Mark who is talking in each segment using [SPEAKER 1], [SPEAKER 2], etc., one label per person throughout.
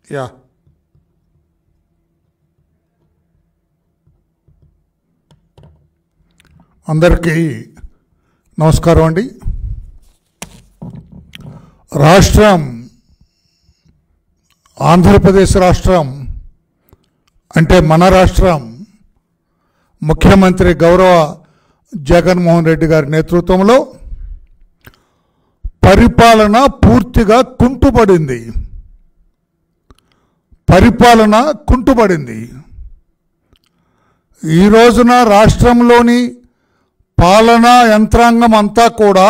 [SPEAKER 1] Yeah అందరికీ నమస్కారం అండి. రాష్ట్రం ఆంధ్రప్రదేశ్ రాష్ట్రం అంటే మన రాష్ట్రం ముఖ్యమంత్రి గౌరవ జగన్మోహన్ రెడ్డి గారి నేతృత్వంలో పరిపాలన పూర్తిగా కుంటుపడింది. ఈ రోజున రాష్ట్రంలోని పాలనా యంత్రాంగం అంతా కూడా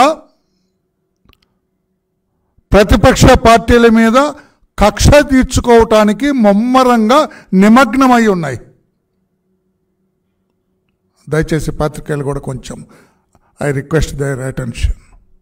[SPEAKER 1] ప్రతిపక్ష పార్టీల మీద కక్ష తీర్చుకోవటానికి ముమ్మరంగా నిమగ్నమై ఉన్నాయి. దయచేసి పాత్రికేయులు కూడా కొంచెం ఐ రిక్వెస్ట్ దేర్ అటెన్షన్.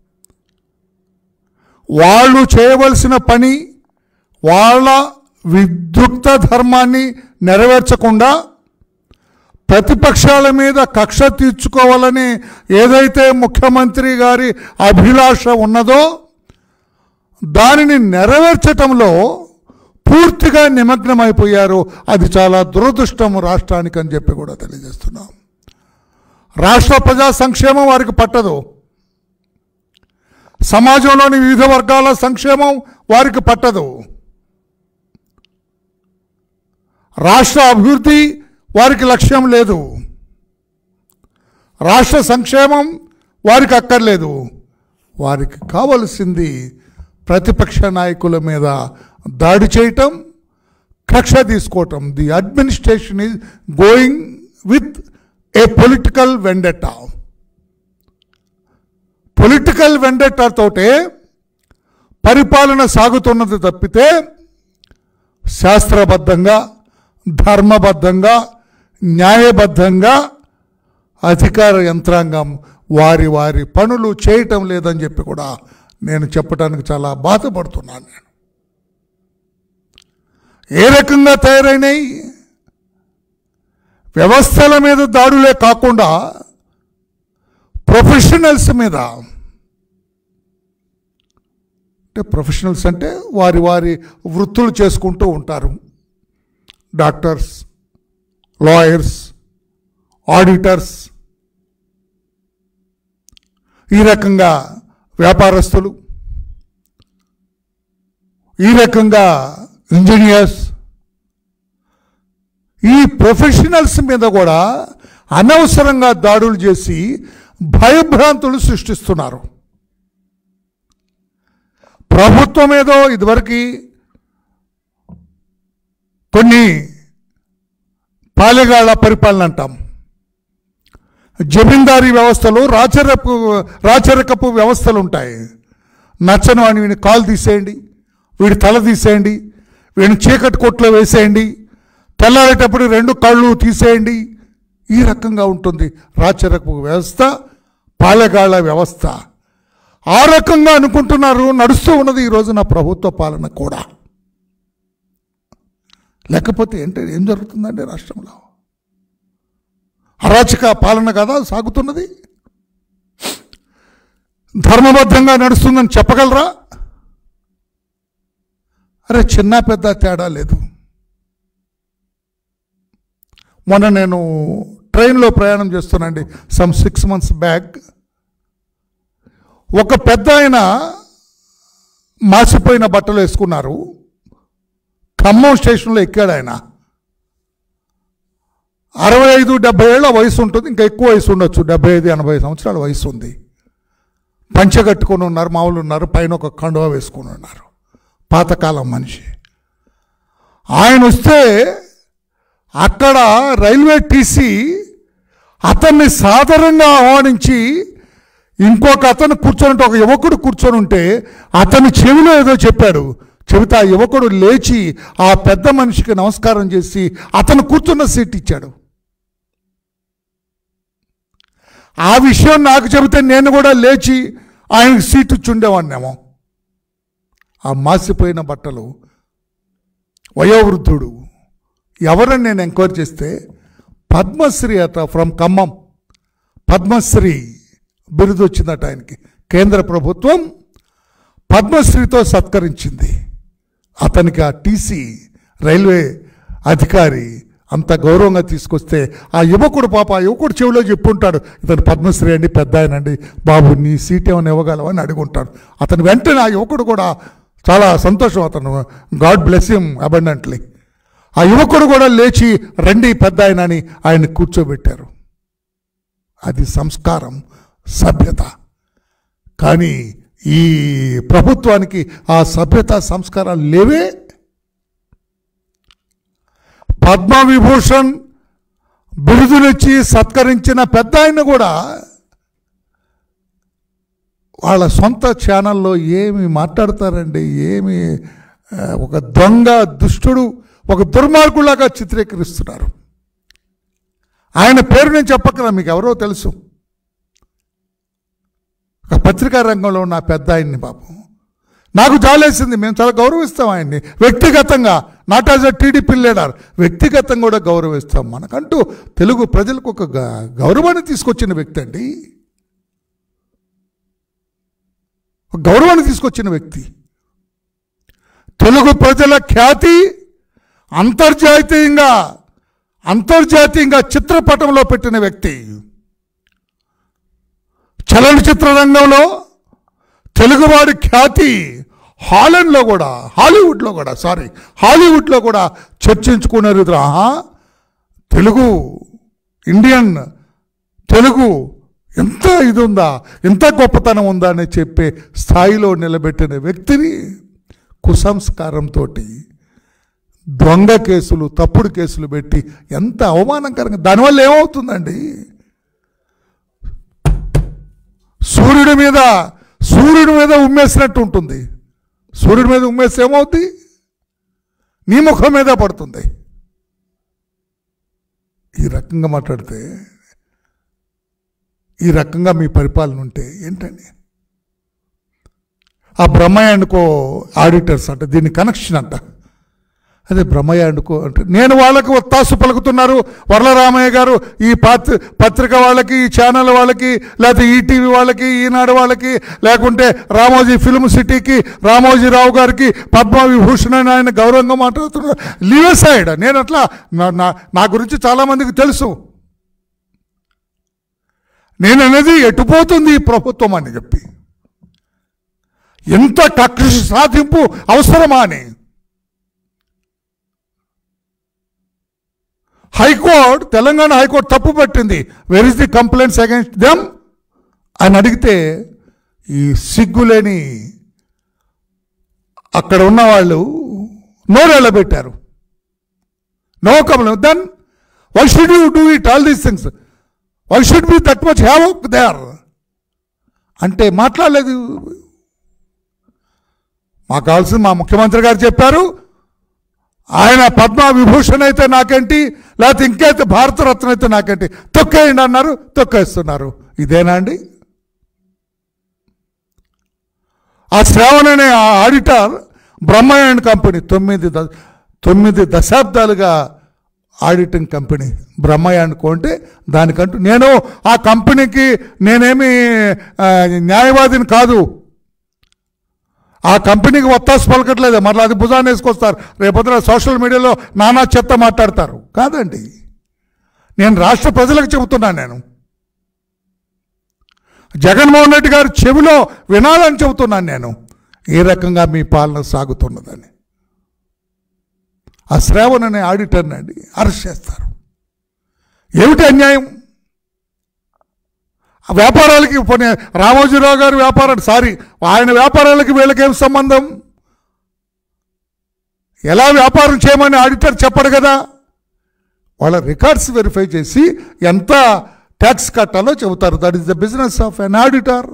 [SPEAKER 1] వాళ్ళు చేయవలసిన పని, వాళ్ళ విద్యుక్త ధర్మాన్ని నెరవేర్చకుండా ప్రతిపక్షాల మీద కక్ష తీర్చుకోవాలని ఏదైతే ముఖ్యమంత్రి గారి అభిలాష ఉన్నదో దానిని నెరవేర్చటంలో పూర్తిగా నిమగ్నమైపోయారు. అది చాలా దురదృష్టం రాష్ట్రానికి అని చెప్పి కూడా తెలియజేస్తున్నాం. రాష్ట్ర ప్రజా సంక్షేమం వారికి పట్టదు, సమాజంలోని వివిధ వర్గాల సంక్షేమం వారికి పట్టదు, రాష్ట్ర అభివృద్ధి వారికి లక్ష్యం లేదు, రాష్ట్ర సంక్షేమం వారికి అక్కర్లేదు. వారికి కావలసింది ప్రతిపక్ష నాయకుల మీద దాడి చేయటం, కక్ష తీసుకోవటం. The administration is going with a political vendetta. Political vendetta తోటే పరిపాలన సాగుతున్నది తప్పితే శాస్త్రబద్ధంగా, ధర్మబద్ధంగా, న్యాయబద్ధంగా అధికార యంత్రాంగం వారి వారి పనులు చేయటం లేదని చెప్పి కూడా నేను చెప్పడానికి చాలా బాధపడుతున్నాను. నేను ఏ రకంగా తయారైనాయి? వ్యవస్థల మీద దాడులే కాకుండా ప్రొఫెషనల్స్ మీద, అంటే ప్రొఫెషనల్స్ అంటే వారి వారి వృత్తులు చేసుకుంటూ ఉంటారు. డాక్టర్స్, లాయర్స్, ఆడిటర్స్, ఈ రకంగా వ్యాపారస్తులు, ఈ రకంగా ఇంజనీర్స్, ఈ ప్రొఫెషనల్స్ మీద కూడా అనవసరంగా దాడులు చేసి భయభ్రాంతులు సృష్టిస్తున్నారు. ప్రభుత్వం ఏదో ఇదివరకు కొన్ని పాలెగాళ్ల పరిపాలన అంటాం, జమీందారీ వ్యవస్థలు, రాచరికపు వ్యవస్థలు ఉంటాయి. నచ్చని వాడిని వీడిని కాలు తీసేయండి, వీడి తల తీసేయండి, వీడిని చీకటి కొట్లో వేసేయండి, తెల్లారేటప్పుడు 2 కళ్ళు తీసేయండి. ఈ రకంగా ఉంటుంది రాచరికపు వ్యవస్థ, పాలెగాళ్ల వ్యవస్థ. ఆ రకంగా అనుకుంటున్నారు. నడుస్తూ ఉన్నది ఈ రోజున ప్రభుత్వ పాలన కూడా. లేకపోతే ఏం జరుగుతుందండి రాష్ట్రంలో? అరాచక పాలన కదా సాగుతున్నది. ధర్మబద్ధంగా నడుస్తుందని చెప్పగలరా? అరే చిన్న పెద్ద తేడా లేదు. మొన్న నేను ట్రైన్లో ప్రయాణం చేస్తున్నానండి, సమ్ 6 months బ్యాక్. ఒక పెద్ద ఆయన మాసిపోయిన బట్టలు వేసుకున్నారు. ఖమ్మం స్టేషన్లో ఎక్కాడు ఆయన. 65-70 ఏళ్ల వయసు ఉంటుంది, ఇంకా ఎక్కువ వయసు ఉండొచ్చు, 75-80 సంవత్సరాల వయసు ఉంది. పంచె కట్టుకొని ఉన్నారు, మామూలు ఉన్నారు, పైన ఒక కండువా వేసుకొని ఉన్నారు. పాతకాలం మనిషి. ఆయన వస్తే అక్కడ రైల్వే టీసీ అతన్ని సాధారణంగా ఆహ్వానించి ఇంకొక అతను కూర్చొని, ఒక యువకుడు కూర్చొని ఉంటే అతని చెవిలో ఏదో చెప్పాడు. చెబితే ఆ యువకుడు లేచి ఆ పెద్ద మనిషికి నమస్కారం చేసి అతను కూర్చున్న సీట్ ఇచ్చాడు. ఆ విషయం నాకు చెబితే నేను కూడా లేచి ఆయనకు సీట్ ఇచ్చి ఉండేవాడినేమో. ఆ మాసిపోయిన బట్టలు వయోవృద్ధుడు. ఎవరని నేను ఎంక్వైరీ చేస్తే పద్మశ్రీ అట, ఫ్రమ్ ఖమ్మం. పద్మశ్రీ బిరుదు వచ్చిందట ఆయనకి. కేంద్ర ప్రభుత్వం పద్మశ్రీతో సత్కరించింది. అతనికి ఆ టీసీ రైల్వే అధికారి అంత గౌరవంగా తీసుకొస్తే ఆ యువకుడు ఆ యువకుడు చెవిలో చెప్పుంటాడు, ఇతను పద్మశ్రీ అండి, పెద్ద ఆయనండి, బాబు నీ సీట్ ఏమైనా ఇవ్వగలవని అడుగుంటాడు. అతను వెంటనే ఆ యువకుడు కూడా చాలా సంతోషం, అతను గాడ్ బ్లెస్ హిమ్ అబండెంట్లీ. ఆ యువకుడు కూడా లేచి రండి పెద్ద ఆయన అని ఆయన్ని కూర్చోబెట్టారు. అది సంస్కారం, సభ్యత. కానీ ఈ ప్రభుత్వానికి ఆ సభ్యత సంస్కారాలు లేవే. పద్మవిభూషణ్ బిరుదునిచ్చి సత్కరించిన పెద్ద ఆయన కూడా వాళ్ళ సొంత ఛానల్లో ఏమి మాట్లాడతారండి, ఏమి ఒక దొంగ దుష్టుడు, ఒక దుర్మార్గులాగా చిత్రీకరిస్తున్నారు. ఆయన పేరు నేను చెప్పక్కరా, మీకు ఎవరో తెలుసు. ఒక పత్రికా రంగంలో ఉన్న పెద్ద ఆయన్ని పాపం నాకు జాలేసింది. మేము చాలా గౌరవిస్తాం ఆయన్ని వ్యక్తిగతంగా, not as a TDP leader, వ్యక్తిగతంగా కూడా గౌరవిస్తాం. మనకంటూ తెలుగు ప్రజలకు ఒక గౌరవాన్ని తీసుకొచ్చిన వ్యక్తి అండి, గౌరవాన్ని తీసుకొచ్చిన వ్యక్తి. తెలుగు ప్రజల ఖ్యాతి అంతర్జాతీయంగా చిత్రపటంలో పెట్టిన వ్యక్తి. చలనచిత్ర రంగంలో తెలుగువాడి ఖ్యాతి హాలీవుడ్లో కూడా చర్చించుకున్నారు. తెలుగు ఇండియన్ తెలుగు ఎంత ఇది ఉందా, ఎంత గొప్పతనం ఉందా అని చెప్పే స్థాయిలో నిలబెట్టిన వ్యక్తిని కుసంస్కారంతో దొంగ కేసులు, తప్పుడు కేసులు పెట్టి ఎంత అవమానకరంగా. దానివల్ల ఏమవుతుందండి, సూర్యుడి మీద ఉమ్మేసినట్టు ఉంటుంది. సూర్యుడి మీద ఉమ్మేస్తే ఏమవుతుంది, నీ ముఖం మీద పడుతుంది. ఈ రకంగా మాట్లాడితే, ఈ రకంగా మీ పరిపాలన ఉంటే ఏంటండి. ఆ బ్రహ్మయ్య అండ్ కో ఆడిటర్స్ అంటే దీన్ని కనెక్షన్ అంట. అదే బ్రహ్మయ్య అండ్ కో అంటే నేను వాళ్ళకి ఒత్తాసు పలుకుతున్నారు వరలరామయ్య గారు, ఈ పత్రిక వాళ్ళకి, ఈ ఛానల్ వాళ్ళకి, లేకపోతే ఈటీవీ వాళ్ళకి, ఈనాడు వాళ్ళకి, లేకుంటే రామోజీ ఫిల్మ్ సిటీకి, రామోజీరావు గారికి పద్మవిభూషణ్ అని ఆయన గౌరవంగా మాట్లాడుతున్నారు. Leave side. నేను అట్లా నా గురించి చాలామందికి తెలుసు. నేను అనేది ఎటుపోతుంది ఈ ప్రభుత్వం అని చెప్పి, ఎంత కక్ష సాధింపు అవసరమా అని. తెలంగాణ హైకోర్టు తప్పు పట్టింది. Where is the complaints against them అని అడిగితే ఈ సిగ్గులేని అక్కడ ఉన్నవాళ్ళు నోరెళ్ళబెట్టారు. No complaint. Then why should you do it all these things, why should be that much have there అంటే మాట్లాడలేదు. మాకు కావాల్సింది మా ముఖ్యమంత్రి గారు చెప్పారు, ఆయన పద్మవిభూషణ్ అయితే నాకేంటి, లేకపోతే ఇంకైతే భారతరత్న అయితే నాకేంటి, తొక్కేయండి అన్నారు, తొక్కేస్తున్నారు. ఇదేనా అండి. ఆ శ్రావణ్ అనే ఆడిటర్ బ్రహ్మయ్య అండ్ కంపెనీ 9 దశాబ్దాలుగా auditing company Brahmayya and co అంటే దానికంటూ నేను ఆ కంపెనీకి నేనేమి న్యాయవాదిని కాదు, ఆ కంపెనీకి ఒత్తాసు పలకట్లేదు. మరలా అది భుజాన్ని వేసుకొస్తారు, రేపొద్దున సోషల్ మీడియాలో నానా చెత్త మాట్లాడతారు. కాదండి, నేను రాష్ట్ర ప్రజలకు చెబుతున్నాను. నేను జగన్మోహన్ రెడ్డి గారు చెవిలో వినాలని చెబుతున్నాను నేను, ఏ రకంగా మీ పాలన సాగుతున్నదని. ఆ శ్రావణ్ అనే ఆడిటర్ని అండి అరెస్ట్ చేస్తారు. ఏమిటి అన్యాయం. వ్యాపారాలకి పోనీ రామోజీరావు గారు ఆయన వ్యాపారాలకి వీళ్ళకేం సంబంధం. ఎలా వ్యాపారం చేయమని ఆడిటర్ చెప్పడు కదా. వాళ్ళ రికార్డ్స్ వెరిఫై చేసి ఎంత ట్యాక్స్ కట్టాలో చెబుతారు. That is the business of an auditor.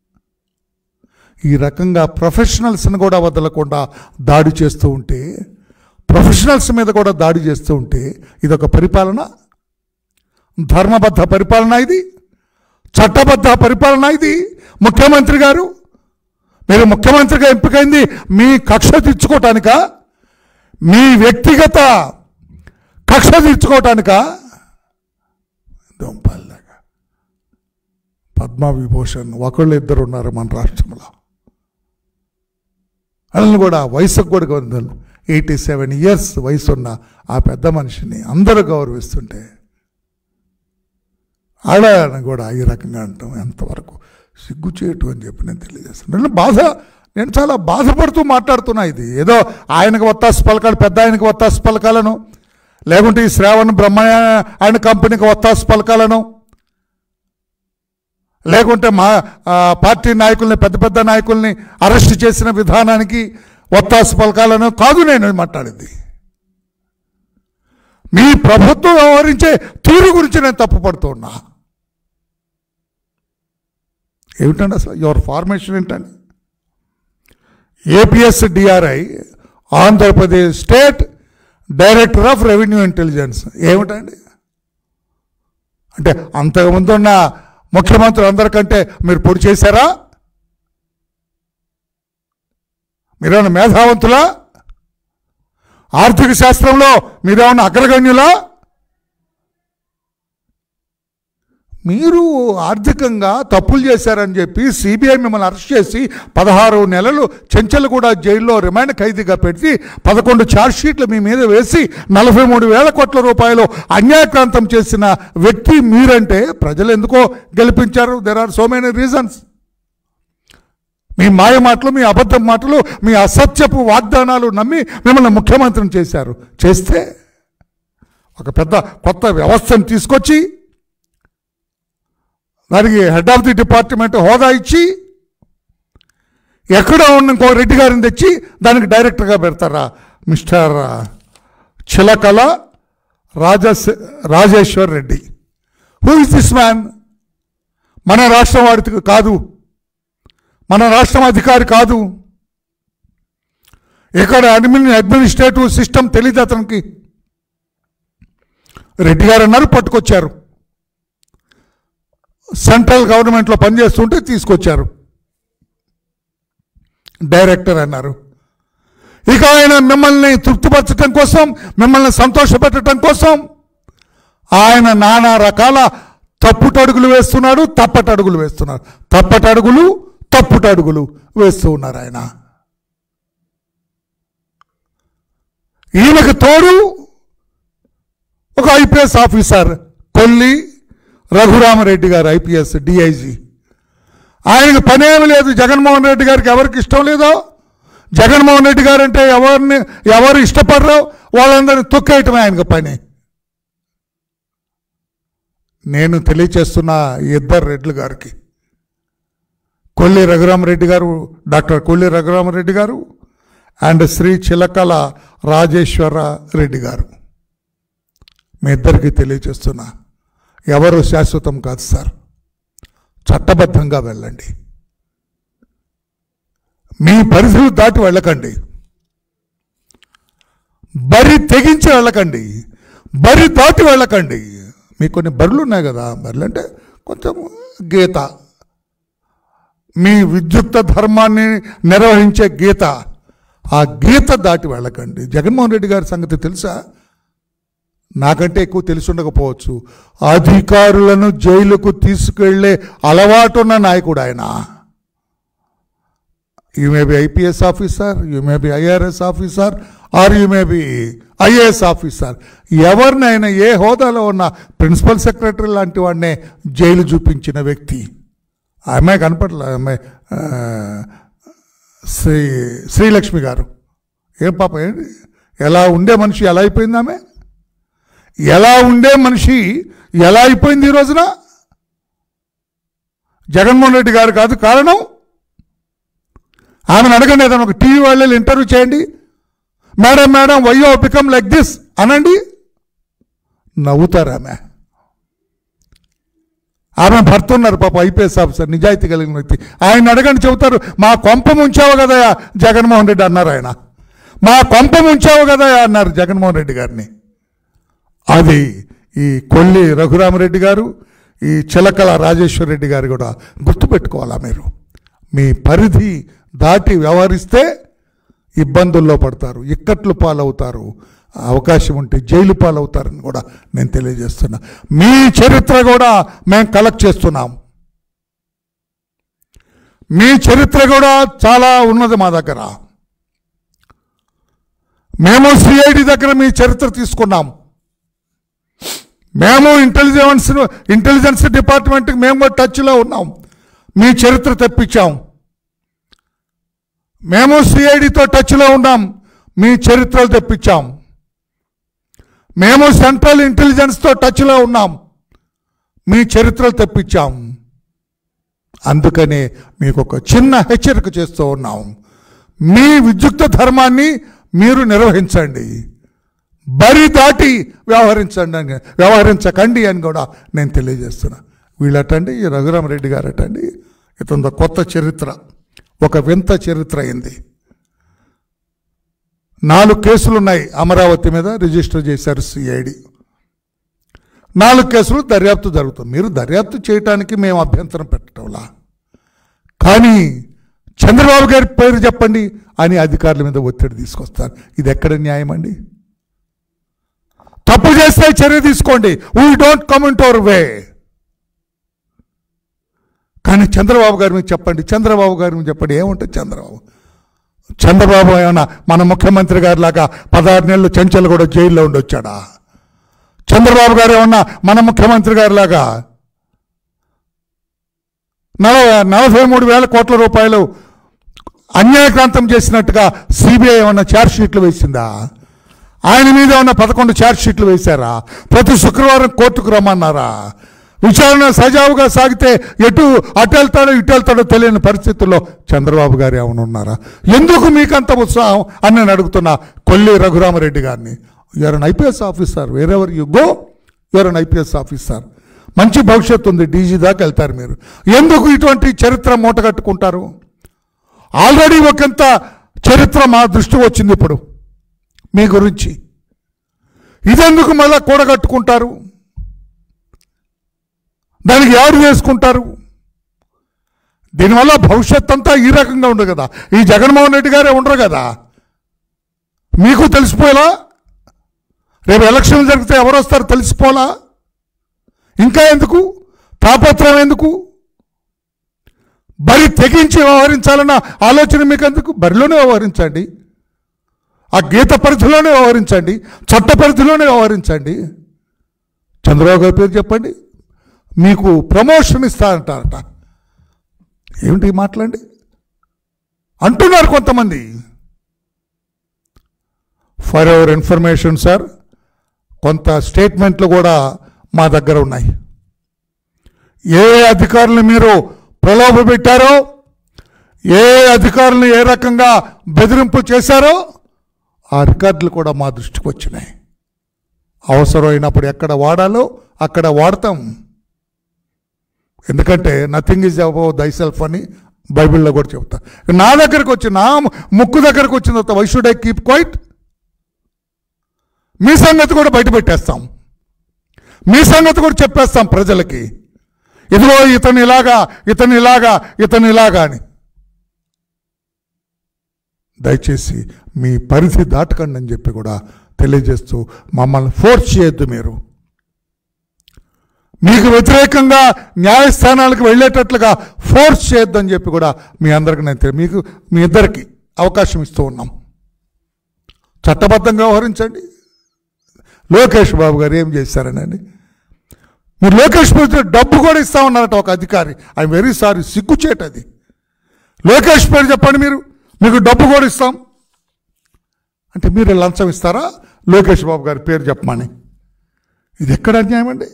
[SPEAKER 1] ఈ రకంగా ప్రొఫెషనల్స్ని కూడా వదలకుండా దాడి చేస్తూ ఉంటే, ప్రొఫెషనల్స్ మీద కూడా దాడి చేస్తూ ఉంటే ఇదొక పరిపాలన, ధర్మబద్ధ పరిపాలన, ఇది చట్టబద్ధ పరిపాలన. ఇది ముఖ్యమంత్రి గారు, మీరు ముఖ్యమంత్రిగా ఎంపికైంది మీ కక్ష తీర్చుకోవటానికా, మీ వ్యక్తిగత కక్ష తీర్చుకోవటానికా? దొంపల్లాగా పద్మవిభూషణ్ ఒకళ్ళు ఇద్దరు ఉన్నారు మన రాష్ట్రంలో. వాళ్ళని కూడా వయసుకు కూడా 87 years వయసు ఉన్న ఆ పెద్ద మనిషిని అందరూ గౌరవిస్తుంటే ఆడని కూడా ఈ రకంగా అంటాం ఎంతవరకు సిగ్గుచేటు అని చెప్పి నేను తెలియజేస్తాను. నేను చాలా బాధపడుతూ మాట్లాడుతున్నా. ఇది ఏదో ఆయనకు వత్తాసు పలకాలు, పెద్ద ఆయనకు వత్తాసు పలకాలను, లేకుంటే ఈ శ్రావణ బ్రహ్మయ్య ఆయన కంపెనీకి వత్తాసు పలకాలను, లేకుంటే మా పార్టీ నాయకుల్ని, పెద్ద పెద్ద నాయకుల్ని అరెస్ట్ చేసిన విధానానికి వత్తాసు పలకాలను కాదు నేను మాట్లాడింది. మీ ప్రభుత్వం వ్యవహరించే తీరు గురించి నేను తప్పుపడుతూ ఉన్నా. ఏమిటండి అసలు యువర్ ఫార్మేషన్ ఏంటండి? APS DRI, Andhra Pradesh state director of revenue intelligence ఏమిటండి? అంటే అంతకుముందున్న ముఖ్యమంత్రులు అందరికంటే మీరు పొడి చేశారా? మీరేమన్నా మేధావంతులా? ఆర్థిక శాస్త్రంలో మీరేమన్నా అగ్రగణ్యులా? మీరు ఆర్థికంగా తప్పులు చేశారని చెప్పి సిబిఐ మిమ్మల్ని అరెస్ట్ చేసి 16 నెలలు చెంచల్గూడ జైల్లో రిమాండ్ ఖైదీగా పెట్టి 11 ఛార్జ్షీట్లు మీ మీద వేసి 43,000 కోట్ల రూపాయలు అన్యాయక్రాంతం చేసిన వ్యక్తి మీరంటే ప్రజలు ఎందుకో గెలిపించారు. There are so many reasons. మీ మాయ మాటలు, మీ అబద్ధం మాటలు, మీ అసత్యపు వాగ్దానాలు నమ్మి మిమ్మల్ని ముఖ్యమంత్రిని చేశారు. చేస్తే ఒక పెద్ద కొత్త వ్యవస్థను తీసుకొచ్చి దానికి హెడ్ ఆఫ్ ది డిపార్ట్మెంట్ హోదా ఇచ్చి ఎక్కడో ఉన్న ఇంకో రెడ్డి గారిని తెచ్చి దానికి డైరెక్టర్గా పెడతారా? Mister Chilakala Rajeshwar Reddy. Who is this man? మన రాష్ట్రం వాడికి కాదు, మన రాష్ట్రం అధికారి కాదు. ఇక్కడ అడ్మినిస్ట్రేటివ్ సిస్టమ్ తెలియదు అతనికి. రెడ్డి గారు అన్నారు, పట్టుకొచ్చారు. సెంట్రల్ గవర్నమెంట్లో పనిచేస్తుంటే తీసుకొచ్చారు, డైరెక్టర్ అన్నారు. ఇక ఆయన మిమ్మల్ని తృప్తిపరచడం కోసం, మిమ్మల్ని సంతోషపెట్టడం కోసం ఆయన నానా రకాల తప్పుటడుగులు వేస్తున్నాడు, తప్పటడుగులు వేస్తున్నారు. తప్పుటడుగులు వేస్తూ ఉన్నారు ఆయన. ఈయనకు తోడు ఒక ఐపీఎస్ ఆఫీసర్ కొల్లి రఘురామరెడ్డి గారు, ఐపీఎస్ డిఐజీ. ఆయనకు పనేమి లేదు. జగన్మోహన్ రెడ్డి గారికి ఎవరికి ఇష్టం లేదో, జగన్మోహన్ రెడ్డి గారు అంటే ఎవరు ఇష్టపడరో వాళ్ళందరినీ తొక్కేయటమే ఆయనకు పని. నేను తెలియచేస్తున్న ఇద్దరు రెడ్లు గారికి, కొల్లి రఘురామరెడ్డి గారు, డాక్టర్ కొల్లి రఘురామరెడ్డి గారు అండ్ శ్రీ చిలకల రాజేశ్వర రెడ్డి గారు, మీ ఇద్దరికి తెలియచేస్తున్నా, ఎవరు శాశ్వతం కాదు సార్. చట్టబద్ధంగా వెళ్ళండి. మీ పరిధులు దాటి వెళ్ళకండి. బరి తెగించి వెళ్ళకండి. బరి దాటి వెళ్ళకండి. మీకు కొన్ని బరులు ఉన్నాయి కదా, బరులు అంటే కొంచెం గీత, మీ విద్యుక్త ధర్మాన్ని నిర్వహించే గీత, ఆ గీత దాటి వెళ్ళకండి. జగన్మోహన్ రెడ్డి గారి సంగతి తెలుసా? నాకంటే ఎక్కువ తెలిసి ఉండకపోవచ్చు. అధికారులను జైలుకు తీసుకెళ్లే అలవాటున్న నాయకుడు ఆయన. You may be IPS officer, you may be IRS officer, or you may be IAS officer. ఎవరినైనా ఏ హోదాలో ఉన్న ప్రిన్సిపల్ సెక్రటరీ లాంటి వాడినే జైలు చూపించిన వ్యక్తి. ఆ అమ్మాయి కనపడలే, అమ్మాయి శ్రీలక్ష్మి గారు. ఏం పాప, ఏంటి ఎలా ఉండే మనిషి ఎలా అయిపోయింది ఆమె? ఎలా ఉండే మనిషి ఎలా అయిపోయింది ఈ రోజున? జగన్మోహన్ రెడ్డి గారు కాదు కారణం. ఆమెను అడగండి, ఏదైనా ఒక టీవీ వాళ్ళు ఇంటర్వ్యూ చేయండి. Madam why you become like this అనండి, నవ్వుతారు. ఆమె భర్త ఉన్నారు పాప, ఐపీఎస్ ఆఫీసర్, నిజాయితీ కలిగిన వ్యక్తి. ఆయన అడగండి, చెబుతారు, మా కొంప ముంచావు కదా జగన్మోహన్ రెడ్డి అన్నారు. ఆయన మా కొంప ముంచావు కదా అన్నారు జగన్మోహన్ రెడ్డి గారిని. అది ఈ కొల్లి రఘురామరెడ్డి గారు, ఈ చిలకల రాజేశ్వర రెడ్డి గారు కూడా గుర్తుపెట్టుకోవాలా. మీరు మీ పరిధి దాటి వ్యవహరిస్తే ఇబ్బందుల్లో పడతారు, ఇక్కట్లు పాలవుతారు, అవకాశం ఉంటే జైలు పాలవుతారని కూడా నేను తెలియజేస్తున్నా. మీ చరిత్ర కూడా మేము కలెక్ట్ చేస్తున్నాం. మీ చరిత్ర కూడా చాలా ఉన్నది మా దగ్గర. మేము సిఐడి దగ్గర మీ చరిత్ర తీసుకున్నాం. మేము ఇంటెలిజెన్స్ డిపార్ట్మెంట్కి మేము కూడా టచ్లో ఉన్నాం. మీ చరిత్ర తెప్పించాం. మేము సిఐడితో టచ్లో ఉన్నాం. మీ చరిత్రలు తెప్పించాం. మేము సెంట్రల్ ఇంటెలిజెన్స్తో టచ్లో ఉన్నాం. మీ చరిత్రలు తెప్పించాం. అందుకనే మీకు ఒక చిన్న హెచ్చరిక చేస్తూ ఉన్నాం. మీ విద్యుక్త ధర్మాన్ని మీరు నిర్వహించండి, బరి దాటి వ్యవహరించకండి అని కూడా నేను తెలియజేస్తున్నా. వీళ్ళటండి ఈ రఘురామరెడ్డి గారు అటండి, ఇతను కొత్త చరిత్ర, ఒక వింత చరిత్ర అయింది. 4 కేసులు ఉన్నాయి అమరావతి మీద, రిజిస్టర్ చేశారు సిఐడి. 4 కేసులు దర్యాప్తు జరుగుతుంది. మీరు దర్యాప్తు చేయటానికి మేము అభ్యంతరం పెట్టడంలా, కానీ చంద్రబాబు గారి పేరు చెప్పండి అని అధికారుల మీద ఒత్తిడి తీసుకొస్తారు. ఇది ఎక్కడ న్యాయం అండి? తప్పు చేస్తే చర్య తీసుకోండి, we don't come into our way. కానీ చంద్రబాబు గారి మీద చెప్పండి, చంద్రబాబు గారి మీద చెప్పండి. ఏముంటుంది చంద్రబాబు ఏమన్నా మన ముఖ్యమంత్రి గారి లాగా 16 నెలలు చెంచలు కూడా జైల్లో ఉండొచ్చాడా? చంద్రబాబు గారు ఏమన్నా మన ముఖ్యమంత్రి గారి లాగా 43,000 కోట్ల రూపాయలు అన్యాయక్రాంతం చేసినట్టుగా సిబిఐ ఏమన్నా ఛార్జ్ షీట్లు వేసిందా? ఆయన మీద ఏమన్నా 11 ఛార్జ్ షీట్లు వేశారా? ప్రతి శుక్రవారం కోర్టుకు రమ్మన్నారా? విచారణ సజావుగా సాగితే అటు వెళ్తాడో ఇటు వెళ్తాడో తెలియని పరిస్థితుల్లో చంద్రబాబు గారు ఏమైనా ఉన్నారా? ఎందుకు మీకంత ఉత్సాహం అని నేను అడుగుతున్నా కొల్లి రఘురామరెడ్డి గారిని. You're an IPS officer, wear ever you go you're an IPS officer. మంచి భవిష్యత్తు ఉంది, డీజీ దాకా వెళ్తారు మీరు. ఎందుకు ఇటువంటి చరిత్ర మూటగట్టుకుంటారు? ఆల్రెడీ ఒకంత చరిత్ర మా దృష్టికి వచ్చింది ఇప్పుడు మీ గురించి. ఇదెందుకు మళ్ళా కూడగట్టుకుంటారు? దానికి ఎవరు చేసుకుంటారు? దీనివల్ల భవిష్యత్ అంతా ఈ రకంగా ఉండదు కదా. ఈ జగన్మోహన్ రెడ్డి గారే ఉండరు కదా. మీకు తెలిసిపోయేలా, రేపు ఎలక్షన్లు జరిగితే ఎవరు వస్తారో తెలిసిపోలా. ఇంకా ఎందుకు తాపత్రయం? ఎందుకు బరి తెగించి వ్యవహరించాలన్న ఆలోచన మీకు ఎందుకు? బరిలోనే వ్యవహరించండి, ఆ గీత పరిధిలోనే వ్యవహరించండి, చట్ట పరిధిలోనే వ్యవహరించండి. చంద్రబాబు గారి పేరు చెప్పండి, మీకు ప్రమోషన్ ఇస్తారంటారట. ఏమిటి మాట్లాడండి అంటున్నారు కొంతమంది. ఫర్ ఎవర్ ఇన్ఫర్మేషన్ సార్, కొంత స్టేట్మెంట్లు కూడా మా దగ్గర ఉన్నాయి. ఏ అధికారులను మీరు ప్రలోభ పెట్టారో, ఏ అధికారులను ఏ రకంగా బెదిరింపు చేశారో ఆ రికార్డులు కూడా మా దృష్టికి వచ్చినాయి. అవసరమైనప్పుడు ఎక్కడ వాడాలో అక్కడ వాడతాం. ఎందుకంటే nothing is above thyself అని బైబిల్లో కూడా చెప్తా. నా దగ్గరకు వచ్చి, నా ముక్కు దగ్గరకు వచ్చిన తర్వాత why should I keep quiet? మీ సంగతి కూడా బయట పెట్టేస్తాం, మీ సంగతి కూడా చెప్పేస్తాం ప్రజలకి. ఇదిగో ఇతను ఇలాగా అని. దయచేసి మీ పరిధి దాటకండి అని చెప్పి కూడా తెలియజేస్తూ, మమ్మల్ని ఫోర్స్ చేయొద్దు. మీకు వ్యతిరేకంగా న్యాయస్థానాలకు వెళ్ళేటట్లుగా ఫోర్స్ చేయొద్దని చెప్పి కూడా మీ అందరికీ నేను మీ ఇద్దరికి అవకాశం ఇస్తూ ఉన్నాం. చట్టబద్ధంగా వ్యవహరించండి. లోకేష్ బాబు గారు ఏం చేశారనండి? మీరు లోకేష్ బాబు డబ్బు కూడా ఇస్తా ఉన్నారట ఒక అధికారి. ఐఎమ్ వెరీ సారీ, సిగ్గుచేటది. లోకేష్ పేరు చెప్పండి, మీకు డబ్బు కూడా ఇస్తాం అంటే మీరు లంచం ఇస్తారా? లోకేష్ బాబు గారి పేరు చెప్పమని. ఇది ఎక్కడ అన్యాయం అండి?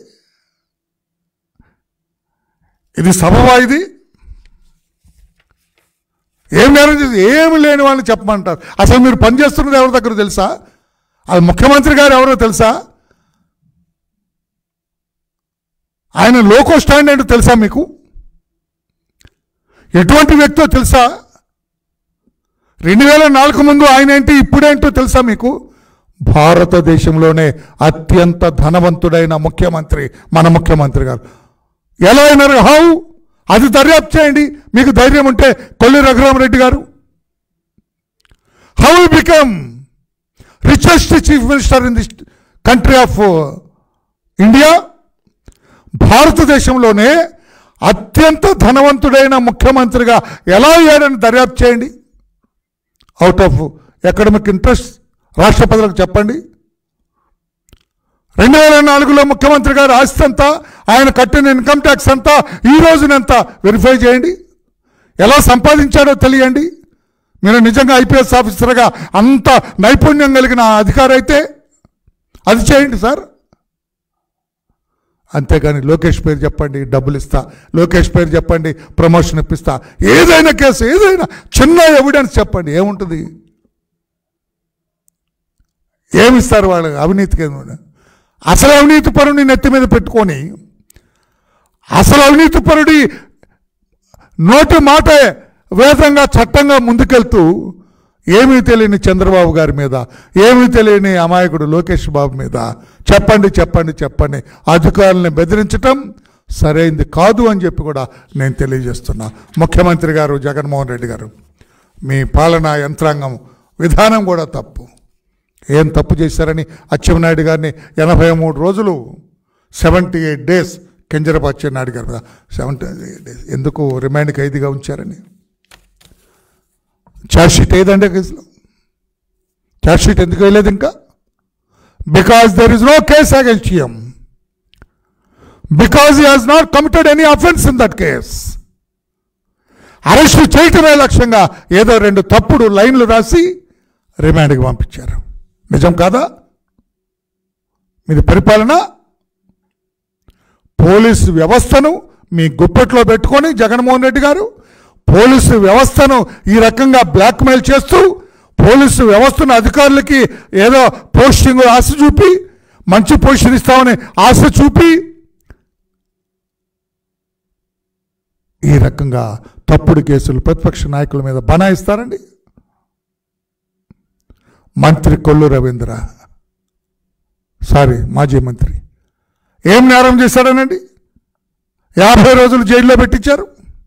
[SPEAKER 1] ఇది సబబా? ఇది ఏం నేరం చేసి ఏమి లేని వాళ్ళని చెప్పమంటారు. అసలు మీరు పనిచేస్తున్నది ఎవరి దగ్గర తెలుసా? అది ముఖ్యమంత్రి గారు ఎవరో తెలుసా? ఆయన లోకో స్టాండ్ ఏంటో తెలుసా మీకు? ఎటువంటి వ్యక్తో తెలుసా? 2004 ముందు ఆయన ఏంటి, ఇప్పుడేంటో తెలుసా మీకు? భారతదేశంలోనే అత్యంత ధనవంతుడైన ముఖ్యమంత్రి మన ముఖ్యమంత్రి గారు. ఎలా అయినారు? హౌ? అది దర్యాప్తు చేయండి మీకు ధైర్యం ఉంటే. కొల్లి రఘురామరెడ్డి గారు, how become richest chief minister in the country of India? భారతదేశంలోనే అత్యంత ధనవంతుడైన ముఖ్యమంత్రిగా ఎలా అయ్యాడని దర్యాప్తు చేయండి. అవుట్ ఆఫ్ ఎకడమిక్ ఇంట్రెస్ట్, రాష్ట్ర ప్రజలకు చెప్పండి. 2004లో ముఖ్యమంత్రి గారు ఆస్తి అంతా, ఆయన కట్టిన ఇన్కమ్ ట్యాక్స్ అంతా, ఈ రోజునంతా వెరిఫై చేయండి. ఎలా సంపాదించాడో తెలియండి. మీరు నిజంగా ఐపీఎస్ ఆఫీసర్గా అంత నైపుణ్యం కలిగిన అధికారి అయితే అది చేయండి సార్. అంతేగాని లోకేష్ పేరు చెప్పండి డబ్బులు ఇస్తా, లోకేష్ పేరు చెప్పండి ప్రమోషన్ ఇప్పిస్తా, ఏదైనా కేసు, ఏదైనా చిన్న ఎవిడెన్స్ చెప్పండి, ఏముంటుంది? ఏమిస్తారు వాళ్ళు? అవినీతికి అసలు అవినీతి పరుని నెత్తి మీద పెట్టుకొని, అసలు అవినీతి పరుడి నోటి మాట వేదంగా చట్టంగా ముందుకెళ్తూ ఏమీ తెలియని చంద్రబాబు గారి మీద, ఏమీ తెలియని అమాయకుడు లోకేష్ బాబు మీద చెప్పండి చెప్పండి చెప్పండి అధికారులను బెదిరించటం సరైంది కాదు అని చెప్పి కూడా నేను తెలియజేస్తున్నా. ముఖ్యమంత్రి గారు జగన్మోహన్ రెడ్డి గారు, మీ పాలనా యంత్రాంగం విధానం కూడా తప్పు. ఏం తప్పు చేశారని అచ్చెన్నాయుడు గారిని 83 రోజులు 78 days కింజరపు అచ్చెన్నాయుడు గారు 78 days ఎందుకు రిమాండ్ ఖైదీగా ఉంచారని. ఛార్జ్షీట్ ఏదండి కేసులో? ఛార్జ్షీట్ ఎందుకు వేయలేదు ఇంకా? Because there is no case against him, because he has not committed any offence in that case. Arrest చేయటమే లక్ష్యంగా ఏదో 2 తప్పుడు లైన్లు రాసి రిమాండ్కి పంపించారు. నిజం కాదా? మీది పరిపాలన. పోలీసు వ్యవస్థను మీ గుప్పెట్లో పెట్టుకొని జగన్మోహన్ రెడ్డి గారు పోలీసు వ్యవస్థను ఈ రకంగా బ్లాక్మెయిల్ చేస్తూ, పోలీసు వ్యవస్థను అధికారులకి ఏదో పోస్టింగ్ ఆశ చూపి, మంచి పొజిషన్ ఇస్తామని ఆశ చూపి ఈ రకంగా తప్పుడు కేసులు ప్రతిపక్ష నాయకుల మీద బనాయిస్తారండి. మంత్రి కొల్లు రవీంద్ర, మాజీ మంత్రి ఏం నేరం చేశాడనండి? 50 రోజులు జైల్లో పెట్టించారు.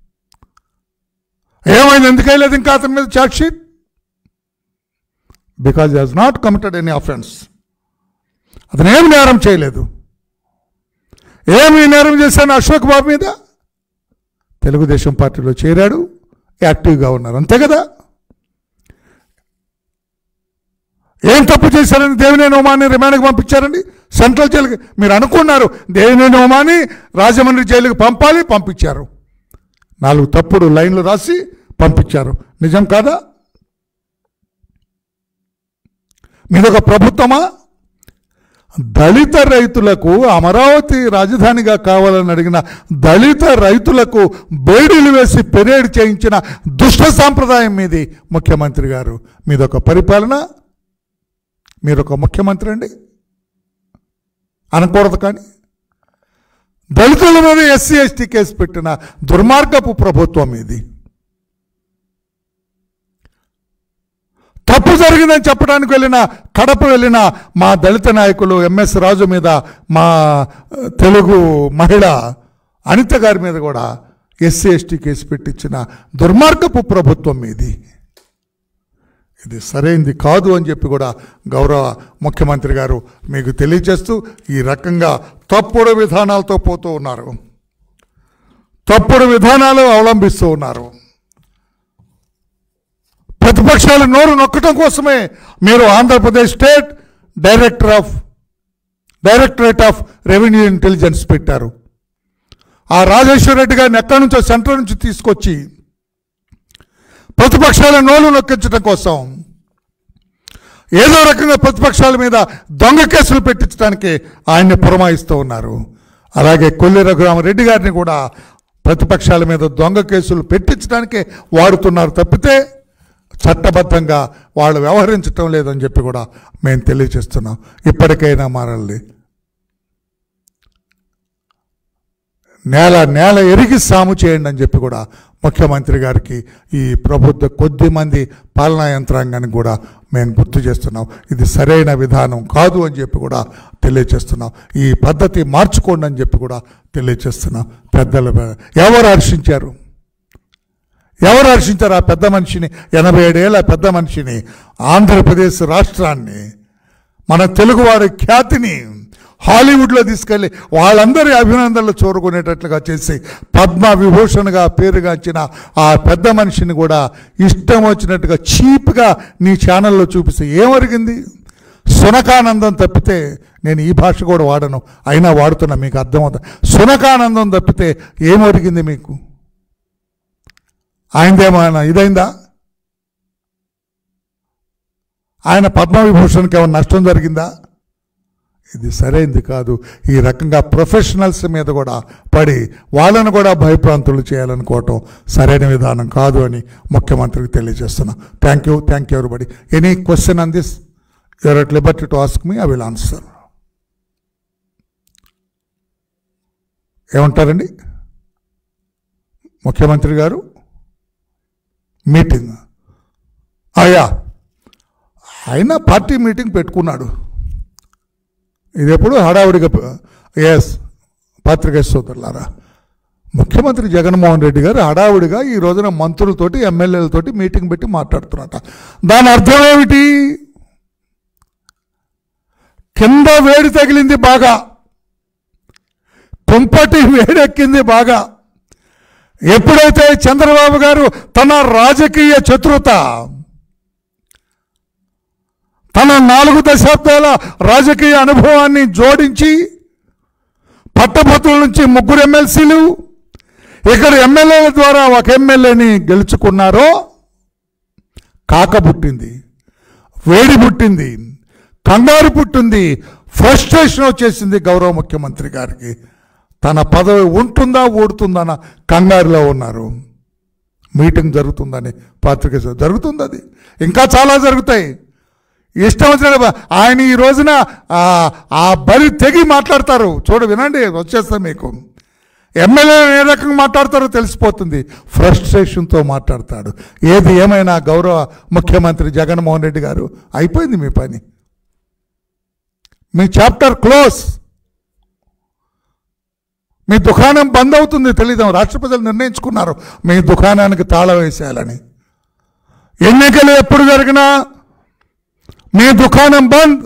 [SPEAKER 1] ఏమైంది? ఎందుకు వేయలేదు ఇంకా అతని మీద chargesheet? Because he has not committed any offence. అతను ఏమి నేరం చేయలేదు. ఏమి నేరం చేశాను అశోక్ బాబు మీద? తెలుగుదేశం పార్టీలో చేరాడు, యాక్టివ్గా ఉన్నారు, అంతే కదా. ఏం తప్పు చేశారని దేవినేని ఉమాని రిమాండ్కి పంపించారండి సెంట్రల్ జైలుకి. మీరు అనుకున్నారు దేవినేని ఉమాని రాజమండ్రి జైలుకి పంపించారు. 4 తప్పుడు లైన్లు రాసి పంపించారు. నిజం కాదా? మీదొక ప్రభుత్వమా? దళిత రైతులకు అమరావతి రాజధానిగా కావాలని అడిగిన దళిత రైతులకు బేడీలు వేసి పెరేడ్ చేయించిన దుష్ట సాంప్రదాయం మీది ముఖ్యమంత్రి గారు. మీదొక పరిపాలన. మీరొక ముఖ్యమంత్రి అండి అనకూడదు. కానీ దళితుల మీద ఎస్సీ ఎస్టీ కేసు పెట్టిన దుర్మార్గపు ప్రభుత్వం ఇది. తప్పు జరిగిందని చెప్పడానికి కడప వెళ్ళిన మా దళిత నాయకులు ఎంఎస్ రాజు మీద, మా తెలుగు మహిళ అనిత గారి మీద కూడా ఎస్సీ ఎస్టీ కేసు పెట్టించిన దుర్మార్గపు ప్రభుత్వం ఇది. ఇది సరైంది కాదు అని చెప్పి కూడా గౌరవ ముఖ్యమంత్రి గారు మీకు తెలియజేస్తూ ఈ రకంగా తప్పుడు విధానాలతో పోతూ ఉన్నారు, తప్పుడు విధానాలు అవలంబిస్తూ ఉన్నారు. ప్రతిపక్షాలు నోరు నొక్కడం కోసమే మీరు Andhra Pradesh state directorate of revenue intelligence పెట్టారు. ఆ రాజేశ్వర రెడ్డి గారిని ఎక్కడి నుంచో సెంటర్ నుంచి తీసుకొచ్చి ప్రతిపక్షాల నోలు నొక్కించడం కోసం ఏదో రకంగా ప్రతిపక్షాల మీద దొంగ కేసులు పెట్టించడానికి ఆయన్ని పురమాయిస్తూ ఉన్నారు. అలాగే కొల్లి రఘురామరెడ్డి గారిని కూడా ప్రతిపక్షాల మీద దొంగ కేసులు పెట్టించడానికే వాడుతున్నారు తప్పితే చట్టబద్ధంగా వాళ్ళు వ్యవహరించటం లేదని చెప్పి కూడా మేము తెలియజేస్తున్నాం. ఇప్పటికైనా మారాలి. నేల ఎరిగి సాము చేయండి అని చెప్పి కూడా ముఖ్యమంత్రి గారికి ఈ ప్రభుత్వ కొద్దిమంది పాలనా యంత్రాంగానికి కూడా మేము గుర్తు చేస్తున్నాం. ఇది సరైన విధానం కాదు అని చెప్పి కూడా తెలియజేస్తున్నాం. ఈ పద్ధతి మార్చుకోండి అని చెప్పి కూడా తెలియజేస్తున్నాం. పెద్దలు ఎవరు హర్షించారు? ఆ పెద్ద మనిషిని, 87 ఏళ్ళ పెద్ద మనిషిని, ఆంధ్రప్రదేశ్ రాష్ట్రాన్ని, మన తెలుగువారి ఖ్యాతిని హాలీవుడ్లో తీసుకెళ్ళి వాళ్ళందరి అభినందనలు చూరుకునేటట్లుగా చేసి పద్మ విభూషణ్గా పేరుగాంచిన ఆ పెద్ద మనిషిని కూడా ఇష్టం వచ్చినట్టుగా చీప్గా నీ ఛానల్లో చూపిస్తే ఏమరిగింది? సునకానందం తప్పితే, నేను ఈ భాష కూడా వాడను, అయినా వాడుతున్నా, మీకు అర్థమవుతుంది. సునకానందం తప్పితే ఏమొరిగింది మీకు? ఆయనదేమైనా ఇదైందా? ఆయన పద్మవిభూషణ్కి ఏమైనా నష్టం జరిగిందా? ఇది సరైంది కాదు. ఈ రకంగా ప్రొఫెషనల్స్ మీద కూడా పడి వాళ్ళను కూడా భయప్రాంతులు చేయాలనుకోవటం సరైన విధానం కాదు అని ముఖ్యమంత్రికి తెలియజేస్తున్నా. Thank you everybody. Any question on this? You're at liberty to ask me, I will answer. ఏమంటారండి ముఖ్యమంత్రి గారు? మీటింగ్ ఆయన పార్టీ మీటింగ్ పెట్టుకున్నాడు. ఇది ఎప్పుడు హడావుడిగా, ఎస్ పత్రికేయ సోదరులారా, ముఖ్యమంత్రి జగన్మోహన్ రెడ్డి గారు హడావుడిగా ఈ రోజున మంత్రులతోటి ఎమ్మెల్యేలతోటి మీటింగ్ పెట్టి మాట్లాడుతున్నట. దాని అర్థం ఏమిటి? కింద వేడి తగిలింది బాగా, కుంపటి వేడెక్కింది బాగా. ఎప్పుడైతే చంద్రబాబు గారు తన రాజకీయ చతురత, తన 4 దశాబ్దాల రాజకీయ అనుభవాన్ని జోడించి పట్టభద్రుల నుంచి 3 ఎమ్మెల్సీలు, ఇక్కడ ఎమ్మెల్యేల ద్వారా 1 ఎమ్మెల్యేని గెలుచుకున్నారో కాక పుట్టింది, వేడి పుట్టింది, కంగారు పుట్టింది, ఫ్రస్ట్రేషన్ వచ్చేసింది గౌరవ ముఖ్యమంత్రి గారికి. తన పదవి ఉంటుందా ఊడుతుందన్న కంగారులో ఉన్నారు. మీటింగ్ జరుగుతుందని పత్రిక జరుగుతుంది, అది ఇంకా చాలా జరుగుతాయి. ఇష్టం వచ్చిన ఆయన ఈ రోజున ఆ బరి తెగి మాట్లాడతారు. వినండి, వచ్చేస్తా మీకు. ఎమ్మెల్యే ఏ రకంగా మాట్లాడతారో తెలిసిపోతుంది. ఫ్రస్ట్రేషన్తో మాట్లాడతాడు. ఏది ఏమైనా గౌరవ ముఖ్యమంత్రి జగన్మోహన్ రెడ్డి గారు, అయిపోయింది మీ పని, మీ చాప్టర్ క్లోజ్. మీ దుకాణం బంద్ అవుతుంది. తెలీదు, రాష్ట్ర ప్రజలు నిర్ణయించుకున్నారు మీ దుకాణానికి తాళం వేసేయాలని. ఎన్నికలు ఎప్పుడు జరిగినా మీ దుకాణం బంద్.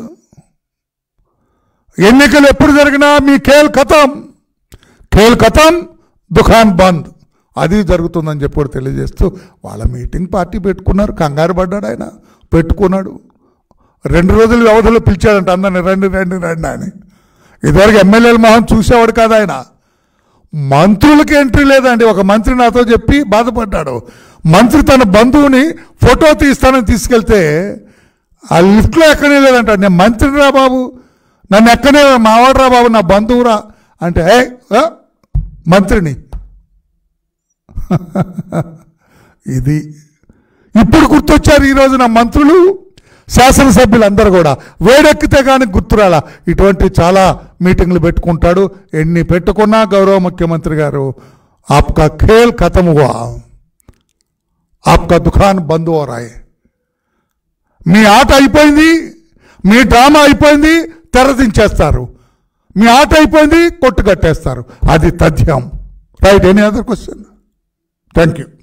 [SPEAKER 1] ఎన్నికలు ఎప్పుడు జరిగినా మీ ఖేల్ ఖతం దుకాణం బంద్. అది జరుగుతుందని చెప్పి తెలియజేస్తూ వాళ్ళ మీటింగ్ పార్టీ పెట్టుకున్నారు. కంగారు పడ్డాడు ఆయన, పెట్టుకున్నాడు. 2 రోజుల వ్యవధిలో పిలిచాడంట అందరిని, రండి అని. ఇదివరకు ఎమ్మెల్యేల మొహం చూసేవాడు కాదు ఆయన. మంత్రులకి ఎంట్రీ లేదండి. ఒక మంత్రి నాతో చెప్పి బాధపడ్డాడు. మంత్రి తన బంధువుని ఫోటో తీస్తానని తీసుకెళ్తే ఆ లిఫ్ట్లో ఎక్కనే లేదంట. నేను మంత్రిని రా బాబు, నన్ను ఎక్కనే, మావాడు రా బాబు, నా బంధువురా అంటే మంత్రిని. ఇది ఇప్పుడు గుర్తొచ్చారు ఈ రోజున మంత్రులు, శాసనసభ్యులు అందరూ కూడా. వేడెక్కితే కానీ గుర్తురాలా. ఇటువంటి చాలా మీటింగ్లు పెట్టుకుంటాడు. ఎన్ని పెట్టుకున్నా గౌరవ ముఖ్యమంత్రి గారు, ఆప్కా ఖేల్ ఖతం హువా, ఆప్కా దుకాన్ బంద్ హో రహా హై. మీ ఆట అయిపోయింది, మీ డ్రామా అయిపోయింది, తెరదించేస్తారు. మీ ఆట అయిపోయింది, కొట్టు కట్టేస్తారు. అది తథ్యం. Right, any other question? Thank you.